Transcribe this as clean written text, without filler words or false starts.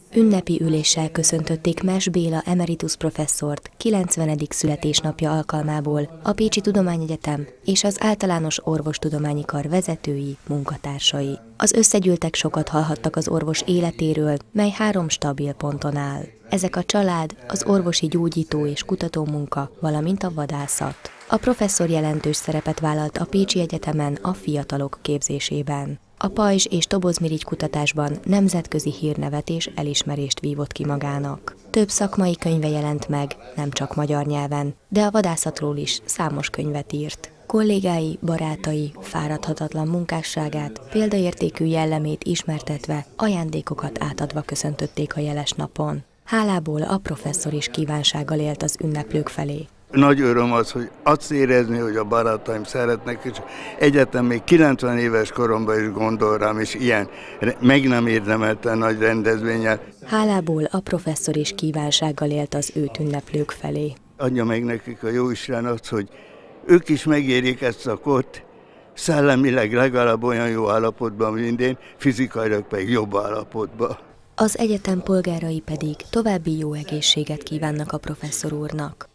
Ünnepi üléssel köszöntötték Mess Béla emeritus professzort 90. születésnapja alkalmából a Pécsi Tudományegyetem és az Általános Orvostudományi Kar vezetői, munkatársai. Az összegyűltek sokat hallhattak az orvos életéről, mely 3 stabil ponton áll. Ezek a család, az orvosi gyógyító és kutatómunka, valamint a vadászat. A professzor jelentős szerepet vállalt a Pécsi Egyetemen a fiatalok képzésében. A pajzs és tobozmirigy kutatásban nemzetközi hírnevet és elismerést vívott ki magának. Több szakmai könyve jelent meg, nem csak magyar nyelven, de a vadászatról is számos könyvet írt. Kollégái, barátai fáradhatatlan munkásságát, példaértékű jellemét ismertetve, ajándékokat átadva köszöntötték a jeles napon. Hálából a professzor is kívánsággal élt az ünneplők felé. Nagy öröm az, hogy azt érezni, hogy a barátaim szeretnek, és egyetem még 90 éves koromban is gondol rám, és ilyen meg nem érdemelten nagy rendezvényel. Hálából a professzor is kívánsággal élt az őt ünneplők felé. Adja meg nekik a Jóisten azt, hogy ők is megérjék ezt a kort, szellemileg legalább olyan jó állapotban, mint én, fizikailag pedig jobb állapotban. Az egyetem polgárai pedig további jó egészséget kívánnak a professzor úrnak.